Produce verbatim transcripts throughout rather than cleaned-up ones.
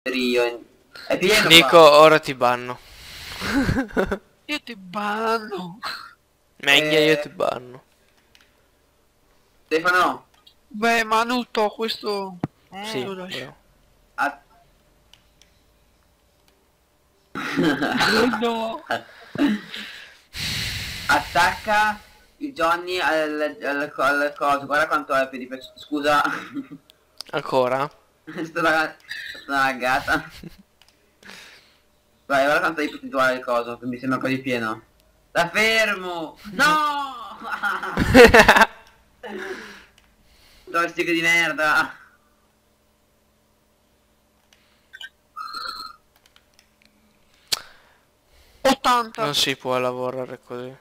Io. È pieno Nico, qua. ora ti banno. Io ti banno. Meglio Eh. io ti banno. Stefano. Beh, ma non to questo. Eh, Sì, lo lascio. bravo. A... No. Attacca il Johnny al, al, al coso. Guarda quanto è di pezzo. Scusa. Ancora? Sto la... Sto una laggata. Vai, guarda quanto è di percentuale il coso, che mi sembra quasi pieno. La fermo! No! Joystick di merda! ottanta. Non si può lavorare così.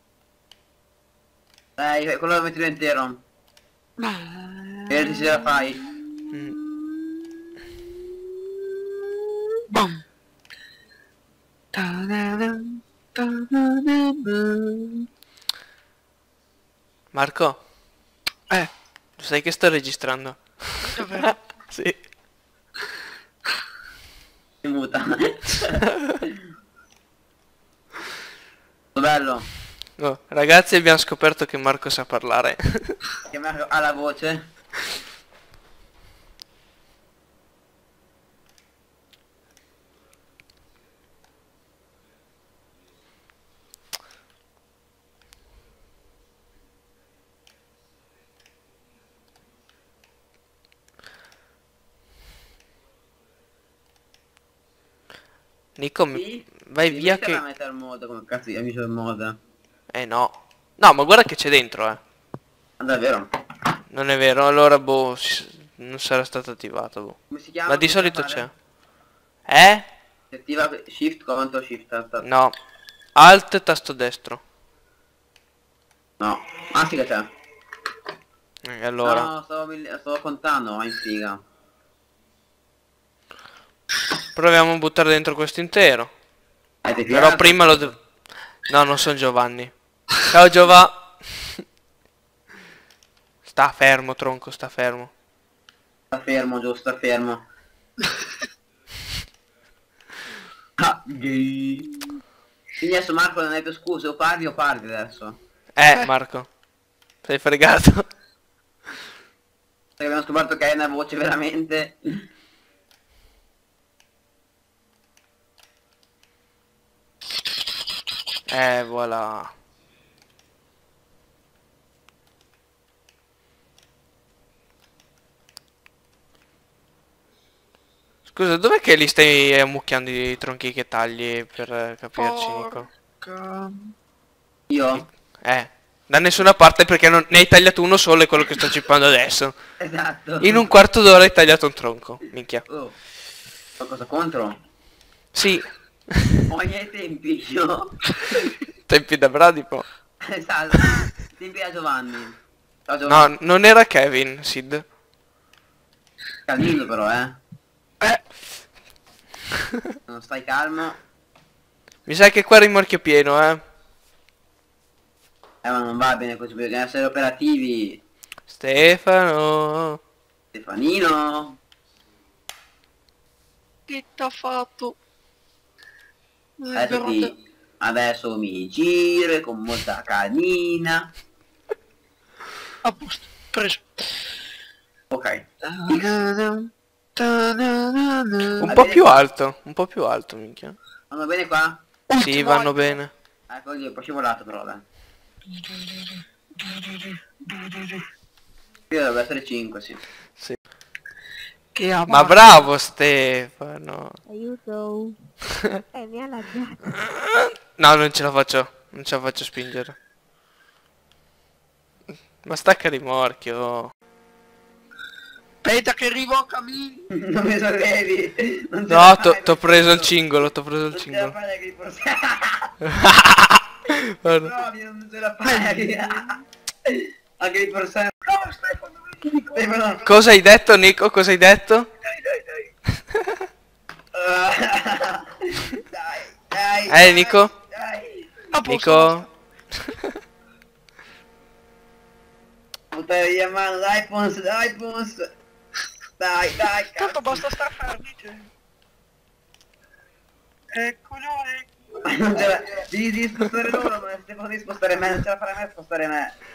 Dai, quello lo metti intero. Vedi se la fai. Mm. Bam. Ta-da-dam, ta-da-da-dam. Marco, Eh, lo sai che sto registrando? davvero? Sì. Si muta. Bello. Oh, ragazzi, abbiamo scoperto che Marco sa parlare. Che Marco ha la voce. Nico, mi- Sì? vai Devi via mettere che... a mettere il modo come cazzo io mi sono il modo. Eh no. No, ma guarda che c'è dentro, eh. Ma davvero? Non è vero, allora boh, si- non sarà stato attivato, boh. Come si chiama? Ma di Come solito si c'è. fa Eh? Si attiva shift contro shift. alt- No. Alt, tasto destro. No. Ah sì che c'è. E allora? No, stavo, mill- stavo contando, ma in figa. Proviamo a buttare dentro questo intero. Eh, ti Però piace? prima lo devo... No, non sono Giovanni. Ciao Giova. Sta fermo, tronco, sta fermo. Sta fermo, giusto, sta fermo. Ah, gay. Quindi adesso Marco non hai più scuse, o parli o parli adesso. Eh, Marco. Sei fregato. Perché abbiamo scoperto che hai una voce veramente... Eh, voilà. Scusa, dov'è che li stai ammucchiando i tronchi che tagli per eh, capirci, Nico? Porca. Io? Eh, da nessuna parte perché non... ne hai tagliato uno solo, è quello che sto cippando adesso. Esatto. In un quarto d'ora hai tagliato un tronco, minchia. Oh. Qualcosa contro? Sì, Ho i miei tempi, io. tempi da bradipo. Esatto. Tempi da Giovanni. Ciao Giovanni. No, non era Kevin, Sid. Calmino però, eh. Eh, Non stai calmo. Mi sa che qua è rimorchio pieno, eh. Eh ma non va bene così, bisogna essere operativi. Stefano. Stefanino. che t'ha fatto? Eh, Adesso, però te- ti... Adesso mi giro con molta calmina. A posto, preso. Ok. Ta-da-dam, ta-da-da-da. Un Va po' bene più qua? alto, un po' più alto, minchia. Vanno bene qua? Sì, Ultimo vanno anno. bene. Ecco lì, ho poi scivolato però, dai. Qui dovrebbe essere cinque, sì. Sì. Che amaro. Ma bravo Stefano. Aiuto. Eh, mi ha laggato. No, non ce la faccio. Non ce la faccio spingere. Ma stacca rimorchio. Aspetta che arrivo a cammino. Non mi sollevi. Non ce No, la t'ho fai, t'ho preso il questo. cingolo, t'ho preso il Non ce la cingolo. fai che forse... Guarda. Provi, non ce la fai. Anche di forse... No, Stefano, Stefano. Cosa hai detto, Nico? Cosa hai detto? Dai, dai, dai. Dai, dai. dai, Eh, Nico? Dai. A posto. Nico? Buttare via mano, dai Pons, dai Pons. Dai, dai, Tanto cazzo. basta star fermi, cioè. Eccolo, eccolo. Ma non ce la... Devi, devi spostare loro, ma se devono spostare me, non ce la farai mai a spostare me.